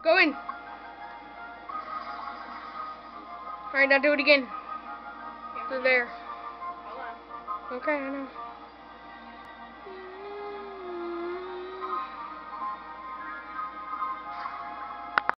Go in. Alright, now do it again. Yeah, To there. hold on. Okay, I know.